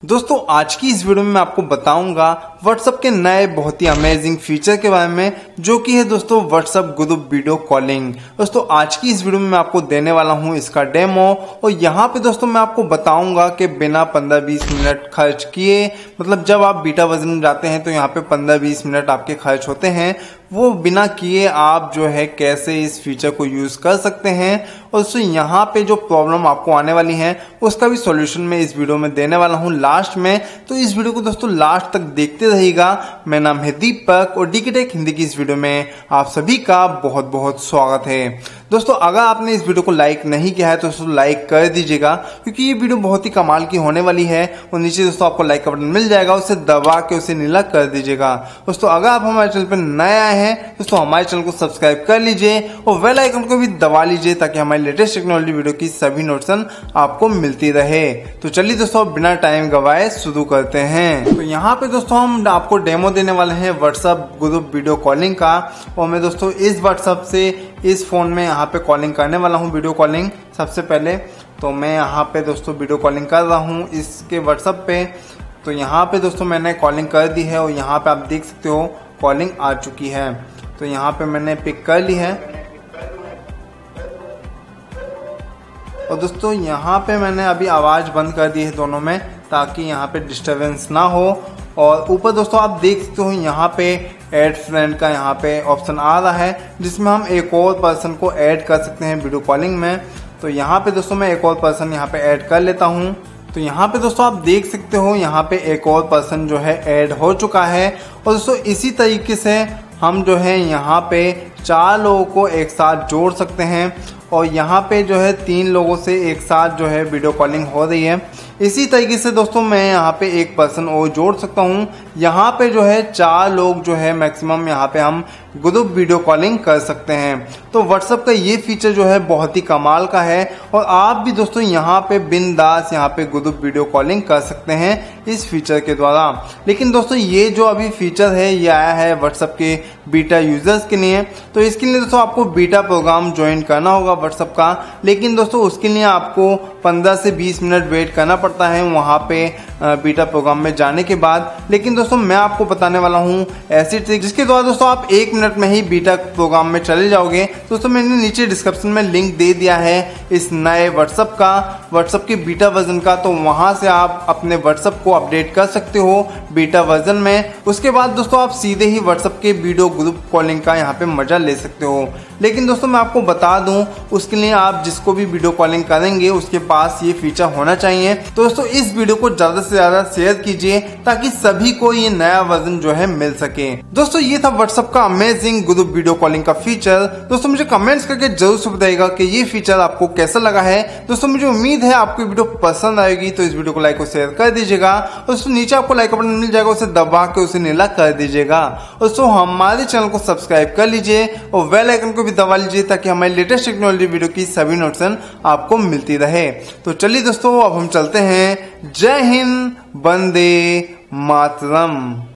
दोस्तों आज की इस वीडियो में मैं आपको बताऊंगा व्हाट्सएप के नए बहुत ही अमेजिंग फीचर के बारे में, जो कि है दोस्तों व्हाट्सएप ग्रुप वीडियो कॉलिंग। दोस्तों आज की इस वीडियो में मैं आपको देने वाला हूं इसका डेमो, और यहाँ पे दोस्तों मैं आपको बताऊंगा कि बिना 15-20 मिनट खर्च किए, मतलब जब आप बीटा वर्जन में जाते हैं तो यहाँ पे 15-20 मिनट आपके खर्च होते हैं, वो बिना किए आप जो है कैसे इस फीचर को यूज कर सकते हैं। और दोस्तों यहाँ पे जो प्रॉब्लम आपको आने वाली है उसका भी सॉल्यूशन मैं इस वीडियो में देने वाला हूँ लास्ट में, तो इस वीडियो को दोस्तों लास्ट तक देखते रहिएगा। मेरा नाम है दीपक और डीके टेक हिंदी की इस वीडियो में आप सभी का बहुत बहुत स्वागत है। दोस्तों अगर आपने इस वीडियो को लाइक नहीं किया है तो दोस्तों लाइक कर दीजिएगा, क्योंकि ये वीडियो बहुत ही कमाल की होने वाली है। और नीचे दोस्तों आपको लाइक का बटन मिल जाएगा, उसे दबा के उसे नीला कर दीजिएगा। दोस्तों अगर आप हमारे चैनल पर नए आए हैं दोस्तों हमारे चैनल को सब्सक्राइब कर लीजिए और बेल आइकन को भी दबा लीजिए, ताकि हमारी लेटेस्ट टेक्नोलॉजी वीडियो की सभी नोटिफिकेशन आपको मिलती रहे। तो चलिए दोस्तों बिना टाइम गवाए शुरू करते हैं। तो यहाँ पे दोस्तों हम आपको डेमो देने वाले हैं व्हाट्सएप ग्रुप वीडियो कॉलिंग का, और मैं दोस्तों इस व्हाट्सएप से इस फोन में यहाँ पे कॉलिंग करने वाला हूँ वीडियो कॉलिंग। सबसे पहले तो मैं यहाँ पे दोस्तों वीडियो कॉलिंग कर रहा हूँ इसके व्हाट्सएप पे। तो यहाँ पे दोस्तों मैंने कॉलिंग कर दी है और यहाँ पे आप देख सकते हो कॉलिंग आ चुकी है। तो यहाँ पे मैंने पिक कर ली है, और दोस्तों यहाँ पे मैंने अभी आवाज बंद कर दी है दोनों में, ताकि यहाँ पे डिस्टरबेंस ना हो। और ऊपर दोस्तों आप देख सकते हो यहाँ पे ऐड फ्रेंड का यहाँ पे ऑप्शन आ रहा है, जिसमें हम एक और पर्सन को ऐड कर सकते हैं वीडियो कॉलिंग में। तो यहाँ पे दोस्तों मैं एक और पर्सन यहाँ पे ऐड कर लेता हूँ। तो यहाँ पे दोस्तों आप देख सकते हो यहाँ पे एक और पर्सन जो है ऐड हो चुका है। और दोस्तों इसी तरीके से हम जो है यहाँ पे 4 लोगों को एक साथ जोड़ सकते हैं, और यहाँ पे जो है 3 लोगों से एक साथ जो है वीडियो कॉलिंग हो रही है। इसी तरीके से दोस्तों मैं यहाँ पे एक पर्सन और जोड़ सकता हूँ। यहाँ पे जो है 4 लोग जो है मैक्सिमम यहाँ पे हम ग्रुप वीडियो कॉलिंग कर सकते हैं। तो व्हाट्सएप का ये फीचर जो है बहुत ही कमाल का है, और आप भी दोस्तों यहाँ पे बिंदास यहाँ पे ग्रुप वीडियो कॉलिंग कर सकते हैं इस फीचर के द्वारा। लेकिन दोस्तों ये जो अभी फीचर है ये आया है व्हाट्सएप के बीटा यूजर्स के लिए, तो इसके लिए दोस्तों आपको बीटा प्रोग्राम ज्वाइन करना होगा व्हाट्सएप का। लेकिन दोस्तों उसके लिए आपको 15 से 20 मिनट वेट करना पड़ता है वहाँ पे बीटा प्रोग्राम में जाने के बाद। लेकिन दोस्तों मैं आपको बताने वाला हूँ ऐसी ट्रिक जिसके द्वारा दोस्तों आप 1 मिनट में ही बीटा प्रोग्राम में चले जाओगे। दोस्तों मैंने नीचे डिस्क्रिप्शन में लिंक दे दिया है इस नए व्हाट्सएप के बीटा वर्जन का, तो वहां से आप अपने व्हाट्सएप को अपडेट कर सकते हो बीटा वर्जन में। उसके बाद दोस्तों आप सीधे ही व्हाट्सएप के वीडियो ग्रुप कॉलिंग का यहाँ पे मजा ले सकते हो। लेकिन दोस्तों मैं आपको बता दूं उसके लिए आप जिसको भी वीडियो कॉलिंग करेंगे उसके पास ये फीचर होना चाहिए। तो दोस्तों इस वीडियो को ज्यादा से ज्यादा शेयर कीजिए, ताकि सभी को ये नया वर्जन जो है मिल सके। दोस्तों ये था व्हाट्सएप का अमेजिंग ग्रुप वीडियो कॉलिंग का फीचर। दोस्तों मुझे कमेंट्स करके जरूर से बताइएगा कि ये फीचर आपको कैसा लगा है। दोस्तों मुझे उम्मीद है आपको वीडियो पसंद आएगी, तो इस वीडियो को लाइक और शेयर कर दीजिएगा। दोस्तों नीचे आपको लाइक का बटन मिल जाएगा, उसे दबा के उसे नीला कर दीजिएगा। दोस्तों हमारे चैनल को सब्सक्राइब कर लीजिए और बेल आइकन को भी दबा लीजिए, ताकि हमारी लेटेस्ट टेक्नोलॉजी वीडियो की सभी नोटिफिकेशन आपको मिलती रहे। तो चलिए दोस्तों अब हम चलते हैं। जय हिंद, वंदे मातरम।